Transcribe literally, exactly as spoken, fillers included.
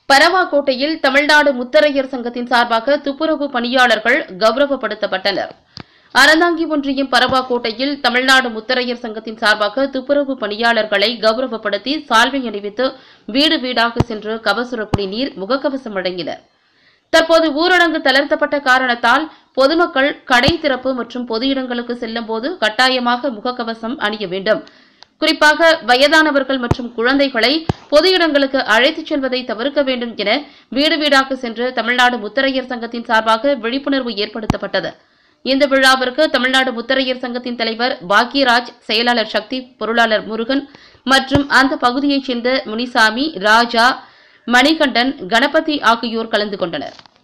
பரவாக்கோட்டையில் தமிழ்நாடு முத்தரையர் சங்கத்தின் சார்பாக துப்புரவு பணியாளர்கள் கௌரவப்படுத்தப்பட்டனர். அறந்தாங்கி ஒன்றியம் பரவாக்கோட்டையில் தமிழ்நாடு முத்தரையர் சங்கத்தின் சார்பாக துப்புரவு பணியாளர்களை கௌரவப்படுத்தி சால்வை அணிவித்து வீடு வீடாக சென்று கபசுர குடிநீர், முகக்கவசம் வழங்கினர். தற்போது ஊரடங்கு தளர்த்தப்பட்ட காரணத்தால் பொதுமக்கள் கடை திறப்பு மற்றும் பொது இடங்களுக்கு செல்லும் போது கட்டாயமாக முகக்கவசம் அணிய வேண்டும். குறிப்பாக வயதானவர்கள் மற்றும் குழந்தைகளை பொது இடங்களுக்கு அழைத்துச் செல்வதை தவிர்க்க வேண்டும் என வீடு வீடாக சென்று தமிழ்நாடு முத்தரையர் சங்கத்தின் சார்பாக விழிப்புணர்வு ஏற்படுத்தப்பட்டது. இந்த விழாவிற்கு தமிழ்நாடு முத்தரையர் சங்கத்தின் தலைவர் பாக்யராஜ், செயலாளர் சக்தி, பொருளாளர் முருகன் மற்றும் அந்த பகுதியைச் சேர்ந்த முனிசாமி, ராஜா, மணிகண்டன், கணபதி ஆகியோர் கலந்து கொண்டனர்.